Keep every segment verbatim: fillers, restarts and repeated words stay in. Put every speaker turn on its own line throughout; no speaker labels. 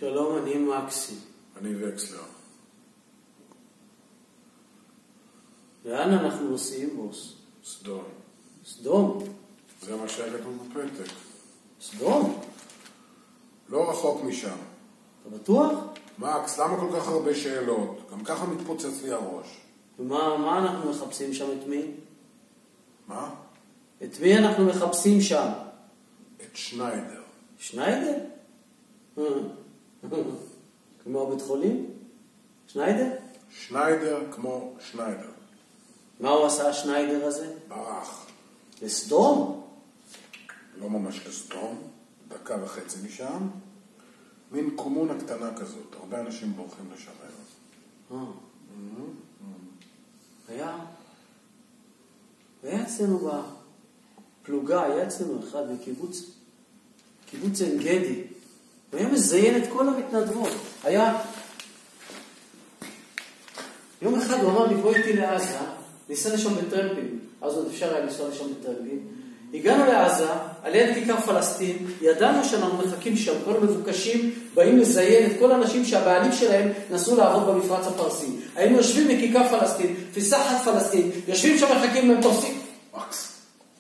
שלום, אני מקסי.
אני וקסלר.
לאן אנחנו נוסעים, בוס?
סדום.
סדום?
זה מה שהיה כתוב בפתק.
סדום?
לא רחוק משם.
אתה בטוח?
מקס, למה כל כך הרבה שאלות? גם ככה מתפוצץ לי הראש.
ומה מה אנחנו מחפשים שם? את מי?
מה?
את מי אנחנו מחפשים שם?
את שניידר.
שניידר? כמו בית חולים? שניידר?
שניידר כמו שניידר.
מה הוא עשה שניידר הזה?
ברח.
לסדום?
לא ממש לסדום, דקה וחצי משם. מין קומונה קטנה כזאת, הרבה אנשים בורחים לשם היום.
היה, היה אצלנו בפלוגה, היה אצלנו אחד מקיבוץ, קיבוץ עין גדי. הוא היה מזיין את כל המתנדבות. היה, יום אחד הוא אמר לי, בוא איתי לעזה, ניסה לשם בטרמפים, אז עוד אפשר היה לנסוע לשם בטרמפים. הגענו לעזה, על יד כיכר פלסטין, ידענו שאנחנו מחכים שם, כל המבוקשים באים לזיין את כל האנשים שהבעלים שלהם נסעו לעבוד במפרץ הפרסי. היינו יושבים בכיכר פלסטין, פיסחת פלסטין, יושבים שם מחכים והם תופסים.
מקס,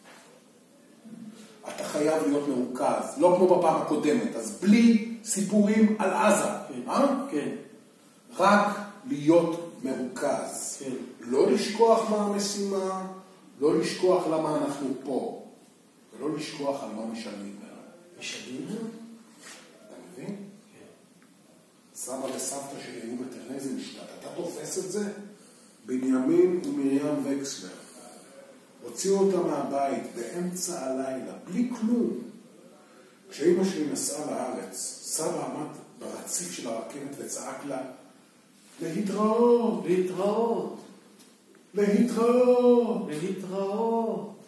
אתה חייב להיות מרוכז, לא כמו בפעם הקודמת, אז בלי סיפורים על עזה,
כן,
אה?
כן.
רק להיות מרוכז.
כן.
לא לשכוח מה המשימה, לא לשכוח למה אנחנו פה. ולא לשכוח על מה משלמים לנו.
משלמים לנו?
אתה מבין? כן. סבא וסבתא שלי היו בטרנזי משפט. אתה תופס את זה? בנימין ומרים וקסלר. הוציאו אותה מהבית באמצע הלילה, בלי כלום. כשאמא שלי נסעה לארץ, סבא עמד ברציף של הרכבת וצעק לה, להתראות,
להתראות,
להתראות.
להתראות.